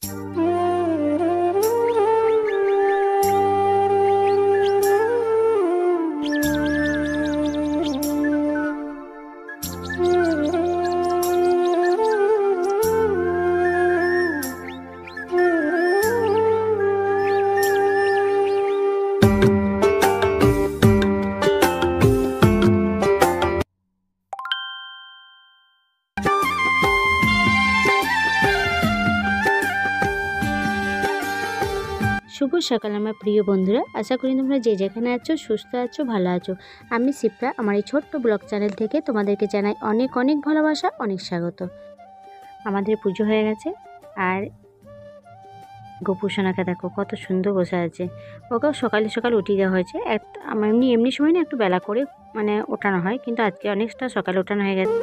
শুভ সকাল আমার প্রিয় বন্ধুরা, আশা করি তোমরা যে যেখানে আছো সুস্থ আছো, ভালো আছো। আমি শিপ্রা, আমার এই ছোট্ট ব্লগ চ্যানেল থেকে তোমাদেরকে জানাই অনেক অনেক ভালোবাসা, অনেক স্বাগত। আমাদের পুজো হয়ে গেছে, আর গোপুসোনাকে দেখো কত সুন্দর বসে আছে। ওকেও সকালে সকাল উঠিয়ে দেওয়া হয়েছে। এমনি সময় না একটু বেলা করে ওঠানো হয়, কিন্তু আজকে অনেকটা সকালে ওঠানো হয়ে গেছে।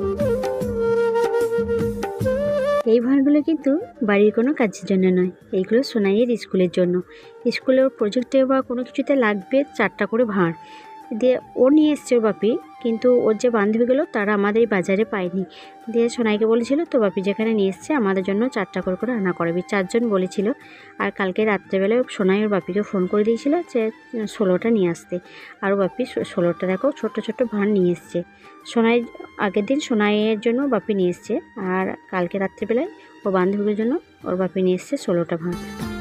এই ভাঁড়গুলো কিন্তু বাড়ির কোনো কাজের জন্য নয়, এইগুলো সোনাইয়ের স্কুলের জন্য। স্কুলের প্রজেক্টে বা কোনো কিছুতে লাগবে 4টা করে ভাঁড় দিয়ে ও নিয়ে এসছে ওর বাপি, কিন্তু ওর যে বান্ধবীগুলো তারা আমাদের এই বাজারে পায়নি। দিয়ে সোনাইকে বলেছিল তো বাপি যেখানে নিয়ে এসছে আমাদের জন্য 4টা করে রান্না করবি, 4জন বলেছিল। আর কালকে রাত্রেবেলায় সোনাই ওর বাপিকে ফোন করে দিয়েছিল যে 16টা নিয়ে আসতে, আর ওর বাপি 16টা দেখো ছোট্ট ছোট্ট ভাঁড় নিয়ে এসছে। সোনাই আগের দিন সোনাইয়ের জন্য বাপি নিয়ে এসছে, আর কালকে রাত্রেবেলায় ওর বান্ধবীর জন্য ওর বাপি নিয়ে এসছে 16টা ভাঁড়।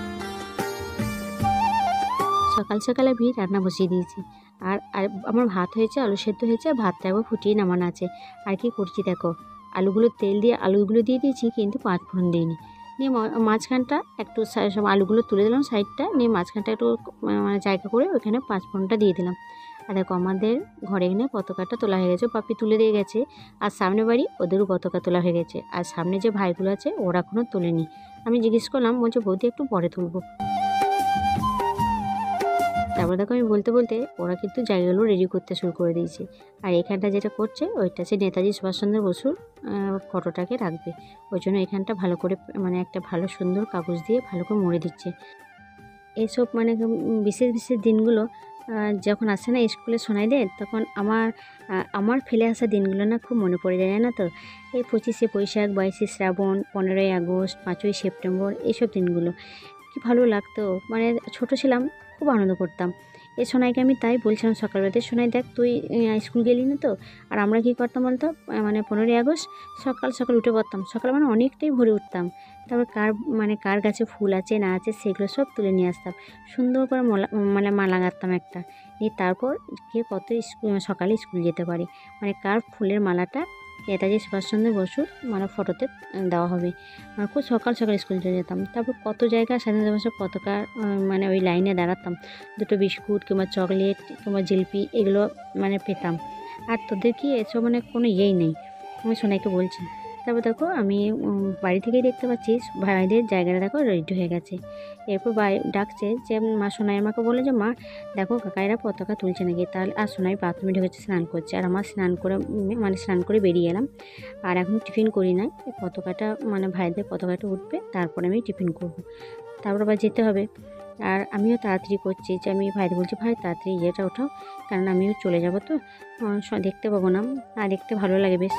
সকাল সকালে আমি রান্না বসিয়ে দিয়েছি, আর আমার ভাত হয়েছে, আলু সেদ্ধ হয়েছে, ভাতটা একবার ফুটিয়ে নামানো আছে। আর কি করছি দেখো, আলুগুলো তেল দিয়ে আলুগুলো দিয়ে দিয়েছি, কিন্তু 5 ফোড়ন দিইনি। নিয়ে মাঝখানটা একটু সব আলুগুলো তুলে দিলাম সাইডটা, নিয়ে মাঝখানটা একটু জায়গা করে ওইখানে 5 ফোড়নটা দিয়ে দিলাম। আর দেখো আমাদের ঘরে এখানে পতাকাটা তোলা হয়ে গেছে, পাপি তুলে দিয়ে গেছে। আর সামনে বাড়ি ওদেরও পতাকা তোলা হয়ে গেছে, আর সামনে যে ভাইগুলো আছে ওরা এখনও তোলেনি। আমি জিজ্ঞেস করলাম, বলছে বৌদি একটু পরে তুলবো। তারপর দেখো আমি বলতে বলতে ওরা কিন্তু জায়গাগুলো রেডি করতে শুরু করে দিয়েছে। আর এখানটা যেটা করছে ওইটা সে নেতাজি সুভাষচন্দ্র বসুর ফটোটাকে রাখবে, ওই জন্য এখানটা ভালো করে একটা ভালো সুন্দর কাগজ দিয়ে ভালো করে মুড়ে দিচ্ছে। এইসব বিশেষ বিশেষ দিনগুলো যখন আসে না স্কুলে সোনাইদের, তখন আমার ফেলে আসা দিনগুলো না খুব মনে পড়ে যায় না তো। এই 25শে বৈশাখ, 22শে শ্রাবণ, 15ই আগস্ট, 5ই সেপ্টেম্বর, এইসব দিনগুলো কি ভালো লাগতো। ছোট ছিলাম, খুব আনন্দ করতাম। এই সোনাইকে আমি তাই বলছিলাম সকালবেলাতে, সোনাই দেখ তুই স্কুল গেলি না তো। আর আমরা কী করতাম বলতো, 15ই আগস্ট সকাল সকাল উঠে পড়তাম, সকাল অনেকটাই ভোরে উঠতাম। তারপর কার গাছে ফুল আছে না আছে সেগুলো সব তুলে নিয়ে আসতাম, সুন্দর করে মালা গাঁথতাম একটা। নিয়ে তারপর কে কত সকালে স্কুল যেতে পারে, কার ফুলের মালাটা নেতাজি সুভাষচন্দ্র বসুর ফটোতে দেওয়া হবে। খুব সকাল সকাল স্কুল চলে যেতাম। তারপর কত জায়গায় স্বাধীনতা দিবসের পতাকা ওই লাইনে দাঁড়াতাম, দুটো বিস্কুট কিংবা চকলেট কিংবা জিলিপি এগুলো পেতাম। আর তোদের কি এসব কোনো ইয়েই নেই, আমি সোনাইকে বলছি। তারপর দেখো আমি বাড়ি থেকেই দেখতে পাচ্ছি ভাইদের জায়গাটা দেখো রেডি হয়ে গেছে। এরপর ডাকছে যে মা, সোনাই আমাকে বলে যে মা দেখো কাকাইরা পতাকা তুলছে নাকি। তাহলে আর সোনাই বাথরুমে ঢুকেছে, স্নান করছে, আর আমার স্নান করে বেরিয়ে এলাম। আর এখন টিফিন করি নাই, পতাকাটা ভাইদের পতাকাটা উঠবে, তারপরে আমি টিফিন করব। তারপর আবার যেতে হবে। আর আমিও তাড়াতাড়ি করছি, যে আমি ভাইদের বলছি ভাই তাড়াতাড়ি ইয়েটা ওঠাও, কারণ আমিও চলে যাব তো, দেখতে পাবো না, আর দেখতে ভালো লাগে বেশ।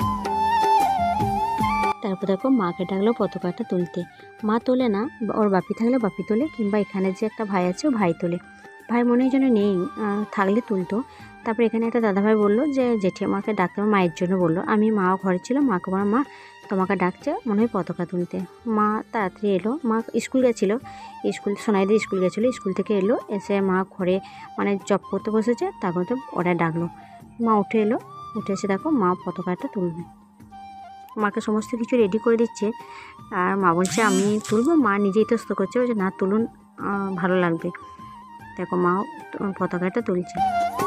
তারপর দেখো মাকে ডাকলো পতাকাটা তুলতে। মা তোলে না, ওর বাপি থাকলে বাপি তোলে, কিংবা এখানে যে একটা ভাই আছে ও ভাই তোলে। ভাই মনে হয় যেন নেই, থাকলে তুলতো। তারপর এখানে একটা দাদাভাই বললো যে জেঠিমাকে ডাকতে, মায়ের জন্য বললো। আমি মাও ঘরে ছিল, মাকে বললাম মা তোমাকে ডাকছে মনে হয় পতাকা তুলতে। মা তাড়াতাড়ি এলো, মা স্কুল গেছিলো, সোনাইদের স্কুল গেছিলো, স্কুল থেকে এলো, এসে মা ঘরে জব করতে বসেছে। তারপর তো ওরা ডাকলো, মা উঠে এলো, উঠে এসে দেখো মা পতাকাটা তুলবে। মাকে সমস্ত কিছু রেডি করে দিচ্ছে, আর মা বলছে আমি তুলবো, মা নিজেই ইতস্ত করছে, বলছে না তুলুন, ভালো লাগবে। দেখো মা পতাকাটা তুলছে।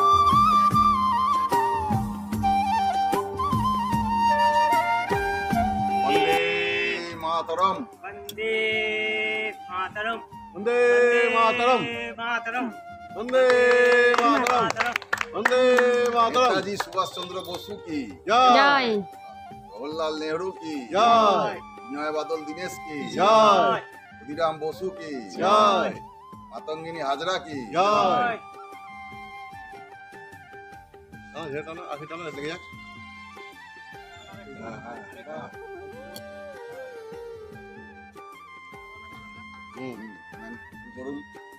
মাতরম বন্দে মাতরম, বন্দে মাতরম, মাতরম বন্দে মাতরম, বন্দে মাতরম। নেতাজি সুভাষচন্দ্র বসু কি জয়, জওহরলাল নেহরু কি জয়, বিনয় বাদল দীনেশ কি জয়, ক্ষুদিরাম বসু কি জয়, মাতঙ্গিনী হাজরা কি জয়। করুন,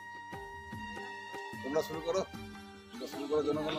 তোমরা শুরু করো, জনগণ।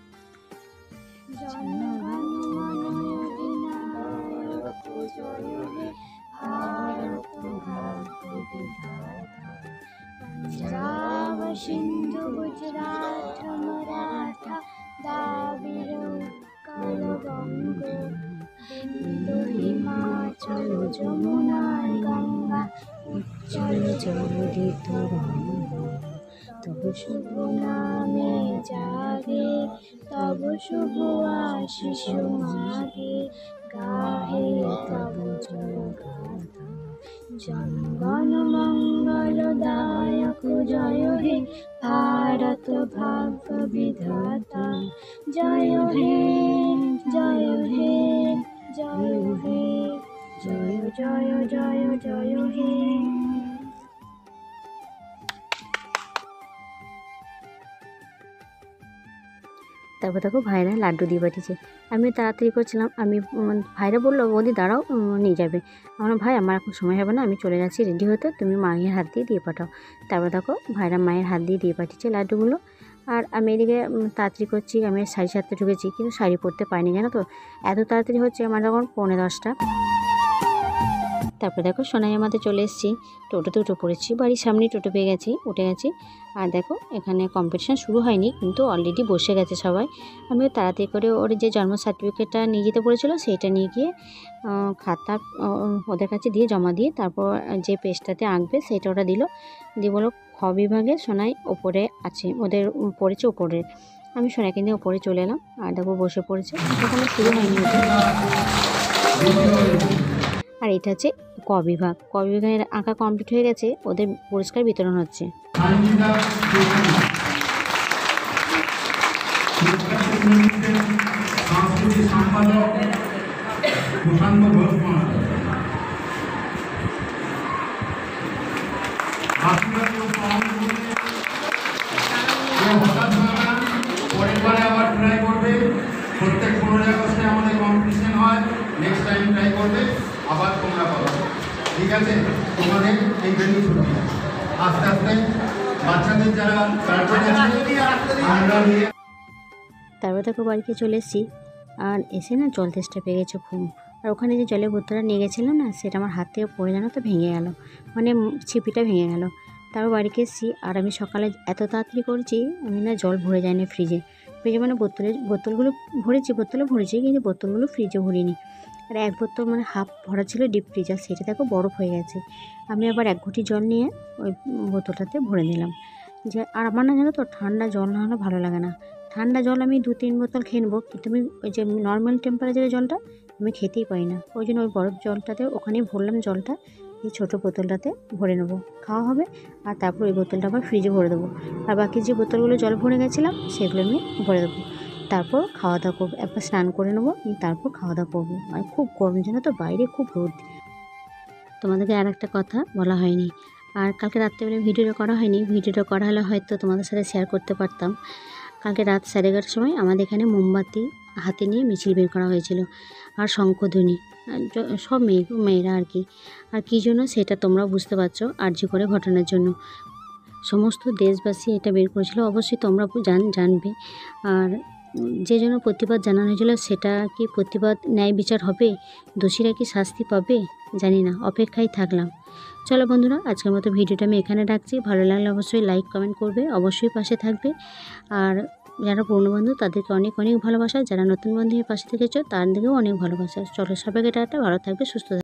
पंजाब सिंधु गुजरात मराठा द्राविड़ उत्कल बंग बिंदु हिमाचल जमुना गंगा उच्चल जलधि तरंग तब शुभ नामे जागे तब शुभ आशीष मागे गाहे तब जय गाथा जनगण मंगलदायक जय हे भारत भाग्य विधाता जय हे जय हे जय हे जय जय जय जय हे। তারপর দেখো ভাইরা লাড্ডু দিয়ে পাঠিয়েছে। আমি তাড়াতাড়ি করছিলাম, ভাইরা বললো বৌদি দাঁড়াও, নিয়ে যাবে। আমার ভাই আমার এখন সময় হবে না, আমি চলে যাচ্ছি রেডি হতে, তুমি মায়ের হাত দিয়ে পাঠাও। তারপর দেখো ভাইরা মায়ের হাত দিয়ে পাঠিয়েছে লাড্ডুগুলো। আর আমি এদিকে তাড়াতাড়ি করছি, আমি শাড়ি সারতে ঢুকেছি, কিন্তু শাড়ি পরতে পারিনি জানো তো, এত তাড়াতাড়ি হচ্ছে আমার যখন 9:45। তারপরে দেখো সোনাই আমাদের চলে এসেছি, টোটোতে উঠে পড়েছি, বাড়ির সামনেই টোটো পেয়ে গেছি, উঠে গেছি। আর দেখো এখানে কম্পিটিশান শুরু হয়নি, কিন্তু অলরেডি বসে গেছে সবাই। আমিও তাড়াতাড়ি করে ওর যে জন্ম সার্টিফিকেটটা নিয়ে যেতে বলেছিলো সেইটা নিয়ে গিয়ে খাতা ওদের কাছে দিয়ে জমা দিয়ে তারপর যে পেজটাতে আঁকবে সেটা ওরা দিল, দিয়ে বলো খ বিভাগে সোনাই ওপরে আছে, ওদের পড়েছে ওপরে। আমি সোনাই কিন্তু ওপরে চলে এলাম, আর দেখো বসে পড়েছে, এখানে শুরু হয়নি। আর এটা হচ্ছে ক বিভাগ, ক বিভাগের আঁকা কমপ্লিট হয়ে গেছে, ওদের পুরস্কার বিতরণ হচ্ছে। পরেরবারে আবার ট্রাই করবে, প্রত্যেক 15 আগস্টে আমাদের কম্পিটিশন হয়, নেক্সট টাইম ট্রাই করবে, আবার তোমরা পাবে, ঠিক আছে? তোমাদের এই ভেন্যু ছুটি আস্তে আস্তে বাচ্চাদের যারা তারপর দেখো বাড়িতে চলে এসেছি, আর এসে না জল তেষ্টা পেয়ে গেছে খুব। আর ওখানে যে জলের বোতলটা নিয়ে গেছিলাম না, সেটা আমার হাত থেকে পড়ে জানো তো ভেঙে গেল, মানে ছিপিটা ভেঙে গেল। তারপর বাড়িতে এসেছি, আর আমি সকালে এত তাড়াতাড়ি করেছি, আমি না জল ভরে যায়নি ফ্রিজে মানে বোতলগুলো ভরেছি, কিন্তু বোতলগুলো ফ্রিজে ভরিনি। আর এক বোতল মানে হাফ ভরা ছিল ডিপ ফ্রিজার, সেটা দেখো বরফ হয়ে গেছে। আমি আবার 1 ঘটি জল নিয়ে ওই বোতলটাতে ভরে নিলাম। যে আর আমার না জানো তো ঠান্ডা জল না হলে ভালো লাগে না। ঠান্ডা জল আমি 2-3 বোতল খেয়ে নেবো, কিন্তু আমি ওই যে নর্মাল টেম্পারেচারের জলটা আমি খেতেই পারি না। ওই জন্য ওই বরফ জলটাতে ওখানেই ভরলাম জলটা, এই ছোটো বোতলটাতে ভরে নেবো, খাওয়া হবে। আর তারপর ওই বোতলটা আবার ফ্রিজে ভরে দেবো, আর বাকি যে বোতলগুলো জল ভরে গেছিলাম সেগুলো আমি ভরে দেবো। তারপর খাওয়া দাওয়া করবো, একবার স্নান করে নেবো, তারপর খাওয়া দাওয়া করবো। আর খুব গরম জানো তো, বাইরে খুব রোদ। তোমাদেরকে আর একটা কথা বলা হয়নি, আর কালকে রাত্রেবেলা ভিডিওটা করা হয়নি, ভিডিওটা করা হলে হয়তো তোমাদের সাথে শেয়ার করতে পারতাম। কালকে রাত 11:30টার সময় আমাদের এখানে মোমবাতি হাতে নিয়ে মিছিল বের করা হয়েছিল, আর শঙ্খধ্বনি, সব মেয়েরা আর কি। আর কী জন্য সেটা তোমরা বুঝতে পারছো, আরজি করে ঘটনার জন্য সমস্ত দেশবাসী এটা বের করেছিল, অবশ্যই তোমরা জানবে। আর যে জন্য প্রতিবাদ জানানো হয়েছিল, সেটা কি প্রতিবাদ ন্যায় বিচার হবে, দোষীরা কি শাস্তি পাবে জানি না, অপেক্ষায় থাকলাম। চলো বন্ধুরা, আজকের মতো ভিডিওটা আমি এখানে রাখছি। ভালো লাগলে অবশ্যই লাইক কমেন্ট করবে, অবশ্যই পাশে থাকবে। আর যারা পুরনো বন্ধু তাদেরকে অনেক অনেক ভালোবাসা, যারা নতুন বন্ধুদের পাশে থেকেছো তাদেরকেও অনেক ভালোবাসা। চলো সবাইকে টাটা, ভালো থাকবে, সুস্থ থাকবে।